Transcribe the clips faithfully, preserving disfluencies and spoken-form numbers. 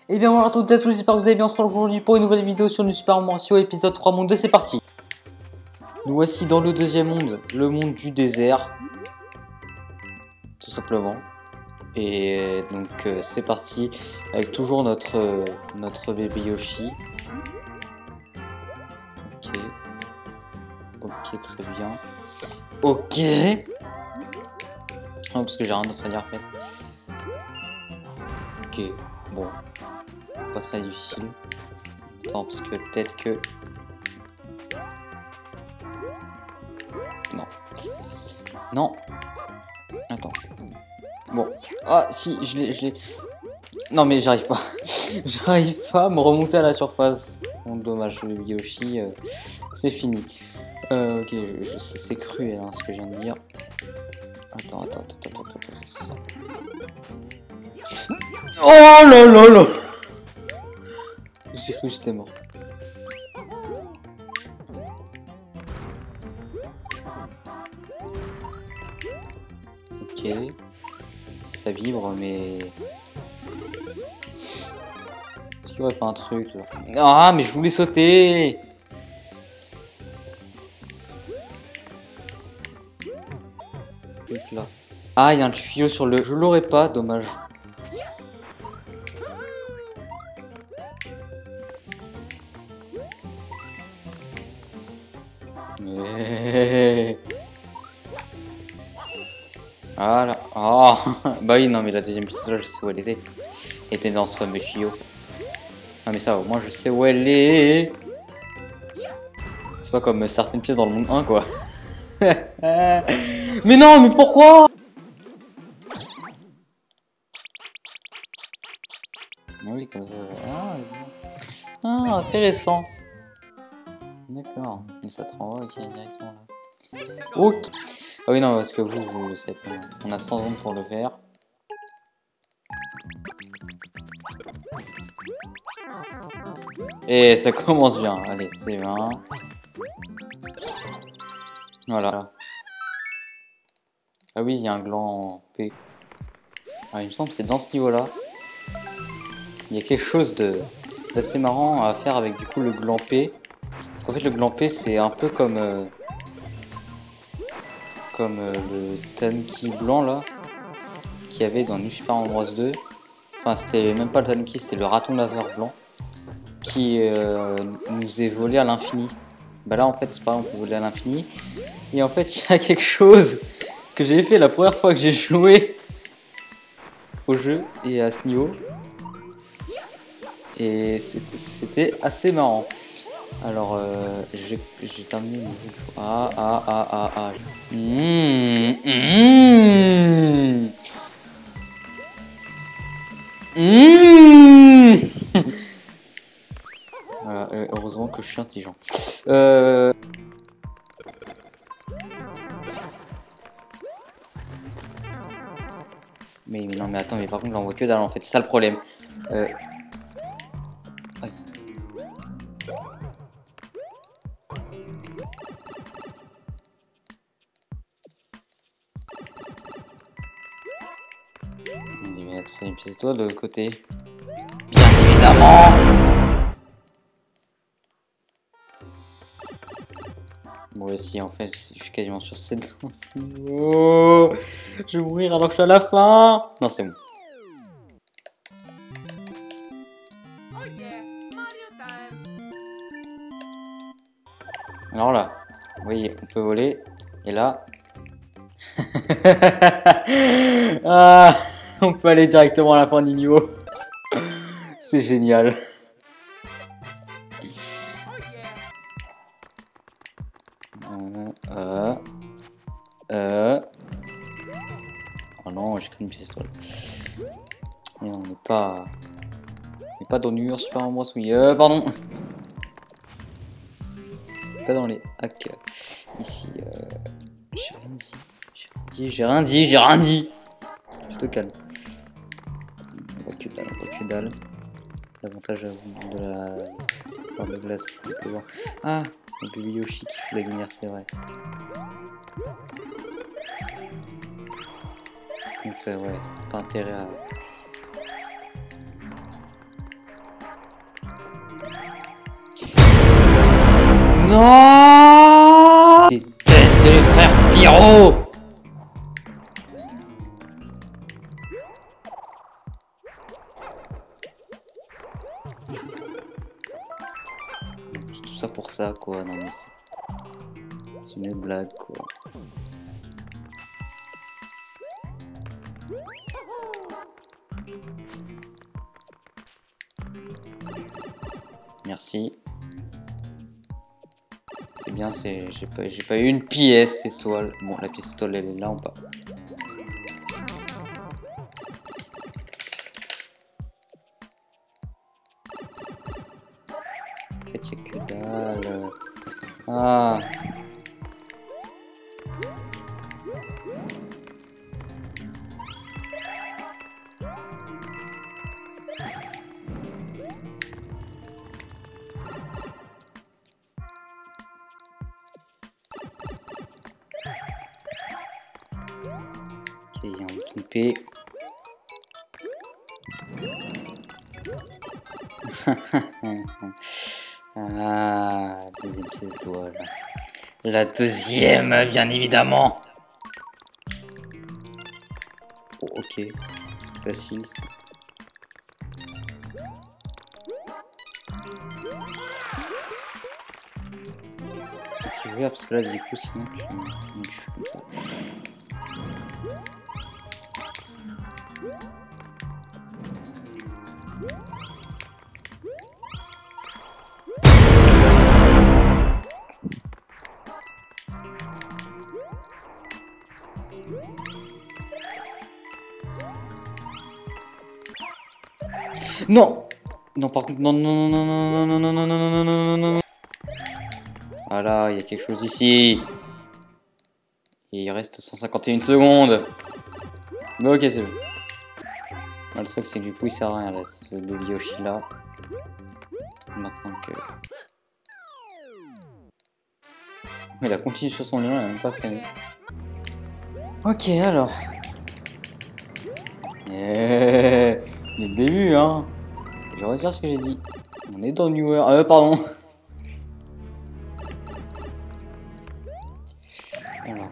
Et bien bonjour à toutes et à tous, j'espère que vous allez bien. On se retrouve aujourd'hui pour une nouvelle vidéo sur le Super Mario épisode trois monde deux, c'est parti. Nous voici dans le deuxième monde, le monde du désert. Tout simplement. Et donc euh, c'est parti avec toujours notre, euh, notre bébé Yoshi. Ok. Ok, très bien. Ok. Non, parce que j'ai rien d'autre à dire en fait. Ok, bon. Pas très difficile. Attends, parce que peut-être que... Non. Non. Attends. Bon. Ah, si, je l'ai... Je l'ai... Non, mais j'arrive pas. J'arrive pas à me remonter à la surface. Bon, dommage, le Yoshi, euh, c'est fini. Euh, ok, je sais, c'est cruel hein, ce que je viens de dire. Attends, attends, attends, attends, attends, attends. Oh là là là! J'ai cru que j'étais mort. Ok. Ça vibre, mais... Est-ce qu'il y aurait pas un truc là? Ah, mais je voulais sauter! Truc là. Ah, il y a un tuyau sur le... Je l'aurais pas, dommage. Mais... Voilà. Oh. Bah oui, non, mais la deuxième piste là, je sais où elle était. Elle était dans ce fameux tuyau. Ah, mais ça, au moins, je sais où elle est. C'est pas comme certaines pièces dans le monde un, quoi. Mais non, mais pourquoi? Oui, comme ça. Ah, ah intéressant. D'accord. Mais ça te renvoie ok, directement là. Ok. Ah oui, non, parce que vous, vous le savez pas. On a cent secondes pour le faire. Et ça commence bien. Allez, c'est vingt. Voilà. Ah oui, il y a un gland P. Ah, il me semble que c'est dans ce niveau-là. Il y a quelque chose de d'assez marrant à faire avec du coup le gland P. Parce qu'en fait, le gland P, c'est un peu comme... Euh, comme euh, le tanuki blanc là. Qu'il y avait dans New Super Mario Bros deux. Enfin, c'était même pas le tanuki, c'était le raton laveur blanc. Qui euh, nous est volé à l'infini. Bah là en fait c'est pas on peut voler à l'infini. Et en fait il y a quelque chose que j'ai fait la première fois que j'ai joué au jeu et à ce niveau. Et c'était assez marrant. Alors euh, j'ai terminé mon jeu. Ah ah ah ah ah. Mmh, mmh. Mmh. Voilà, euh, heureusement que je suis intelligent. Euh... Mais, mais non mais attends, mais par contre j'en vois que dalle en fait, c'est ça le problème. Euh... Ouais. Il va être une pièce toi de l'autre côté. Bien évidemment. Moi aussi en fait, je suis quasiment sur cette danse. Oh, je vais mourir alors que je suis à la fin. Non c'est bon. Alors là, vous voyez, on peut voler. Et là... ah, on peut aller directement à la fin du niveau. C'est génial. Euh, euh, euh. Oh non, j'ai qu'une pistolet. Et on n'est pas... On n'est pas dans New York Super Mario Bros. Oui, euh, pardon. Pas dans les hacks. Ici, euh... j'ai rien dit. J'ai rien dit, j'ai rien dit. Je te calme. On voit que dalle, on voit que dalle. L'avantage de la barre de glace, on peut voir. Ah, le bébé Yoshi qui fout la lumière, c'est vrai. Donc c'est ouais, pas intérêt à... Non! Je déteste les frères Pyro! Tout ça pour ça, quoi. Non, mais c'est... C'est une blague, quoi. Merci. C'est bien, c'est... J'ai pas... J'ai pas eu une pièce étoile. Bon, la pièce étoile, elle est là ou pas? En fait, y'a que dalle. Ah. Ok, il y a un bouton P. Ah, deuxième pièce d'étoile. La deuxième, bien évidemment. Oh, ok. Facile. Si je veux, parce que là, du coup, sinon, tu, tu fais comme ça. Non! Non, par contre, non, non, non, non, non, non, non, non, non, non, non, non, non. Voilà, il y a quelque chose ici. Et il reste cent cinquante et une secondes. Mais ok, c'est bon. Le truc, c'est que du coup, il sert à rien là, le Yoshi là. Maintenant que. Il a continué sur son lien, il a même pas freiné. Ok, alors. Yeah. Dès le début, hein. Je vais redire ce que j'ai dit. On est dans New World. Euh, pardon. Alors.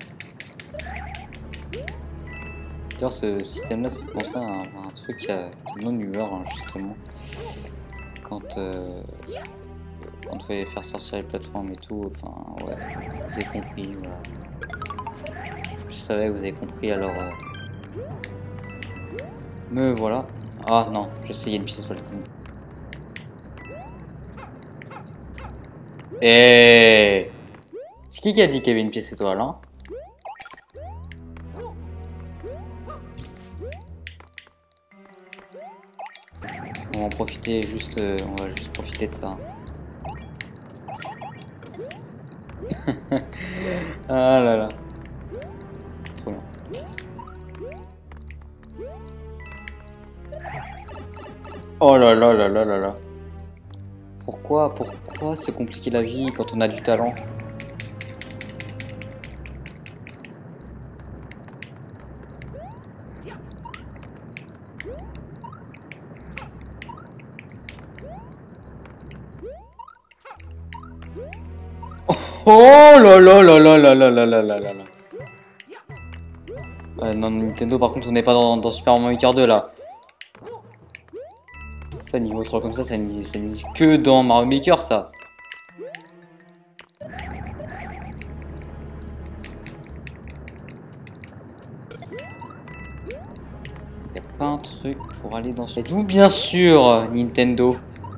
D'ailleurs, ce système-là, c'est pour ça un, un truc à non New World, hein, justement. Quand, euh, quand il fallait faire sortir les plateformes et tout, enfin, ouais, vous avez compris, voilà. Je savais que vous avez compris, alors. Euh... Me voilà. Ah non, je sais, il y a une pièce étoile. Et c'est qui qui a dit qu'il y avait une pièce étoile, hein? On va en profiter juste, euh, on va juste profiter de ça. Ah là là. C'est trop bien. Oh là là là là là là. Pourquoi, pourquoi se compliquer la vie quand on a du talent? Oh là là là là là là là là là là là. Euh, non, Nintendo, par contre, on n'est pas dans, dans Super Mario Maker deux là. Ça, niveau trois comme ça, ça n'existe que dans Mario Maker, ça. Y a pas un truc pour aller dans ce... D'où, bien sûr, Nintendo.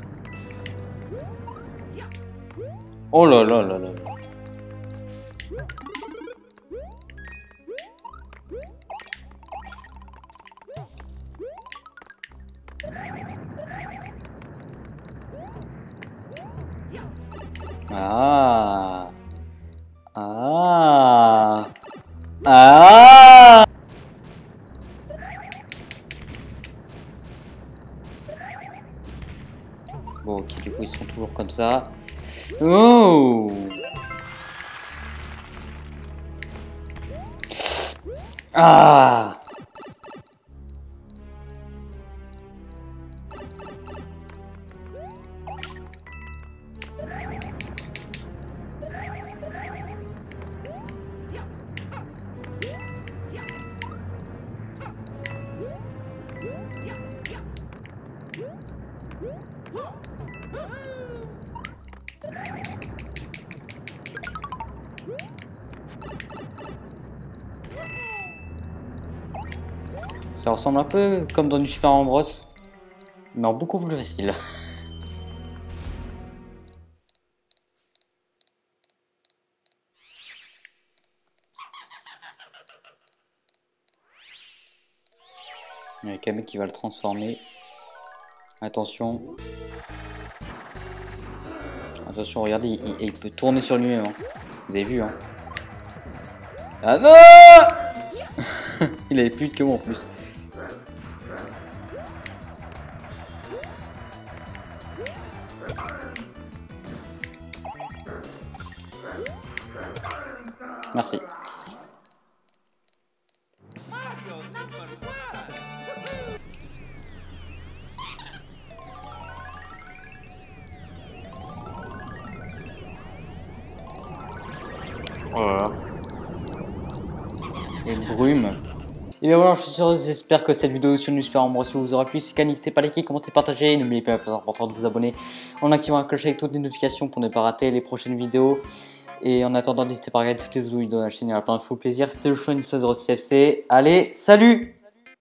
Oh là là là là. Ah. Ah. Ah. Bon, ok, du coup, ils sont toujours comme ça. Oh. Ah. Ça ressemble un peu comme dans du Super Mario Bros, mais en beaucoup plus facile. Il y a quelqu'un qui va le transformer. Attention. Attention, regardez, il, il, il peut tourner sur lui-même. Hein. Vous avez vu, hein. Ah non. Il avait plus de que moi en plus. Merci. Oh là là. Et brume. Et bien voilà, je suis sûr, j'espère que cette vidéo sur le Super Mario Bros vous aura plu. Si c'est le cas, n'hésitez pas à liker, commenter, partager. N'oubliez pas, c'est important de vous abonner en activant la cloche avec toutes les notifications pour ne pas rater les prochaines vidéos. Et en attendant, n'hésitez pas à regarder toutes les autres vidéos de la chaîne, il y a plein de faux plaisir. C'était le choix une zéro six F C. Allez, salut!